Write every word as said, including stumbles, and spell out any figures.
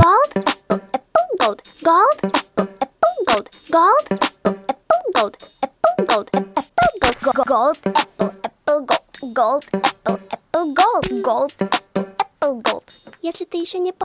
gold, apple, apple, gold, gold, apple, apple, gold, gold, apple, apple, gold, apple, gold, apple, gold, gold, apple, apple, gold, gold, apple, apple, gold, gold, apple, apple, gold. Если ты еще не